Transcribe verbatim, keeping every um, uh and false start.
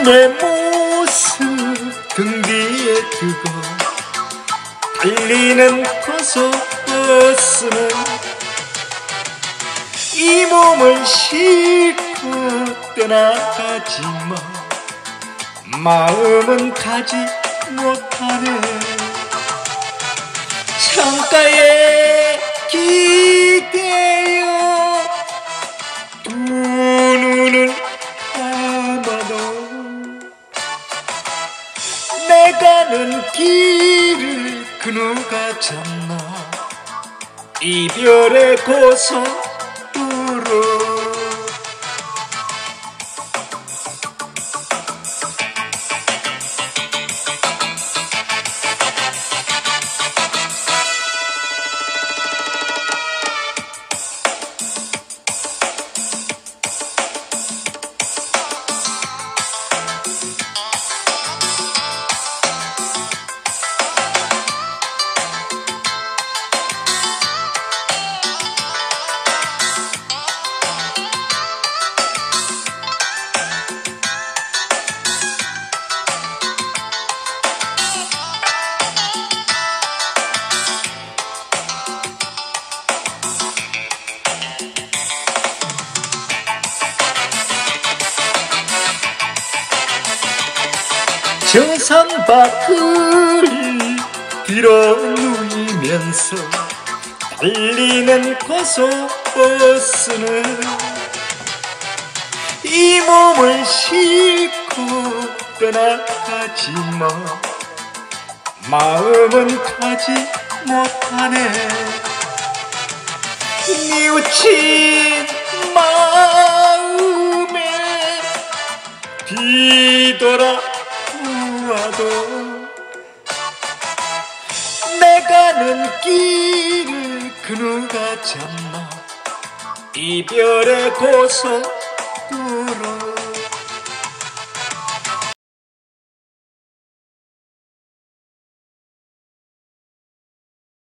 내 모습 등 뒤에 두고 달리는 고속버스는 이 몸을 싣고 떠나가지만 마음은 가지 못하네. 창가에 기대어 두 눈을 감아도 내 가는 길을 그 누가 잡나. 이별의 고속도로 정산밖을 뒤로 누이면서 달리는 고속버스는 이 몸을 싣고 떠나가지만 마음은 가지 못하네. 뉘우친 마음에 뒤돌아 와도 내 가는 길을 그 누가 잡나. 이별의 고속도로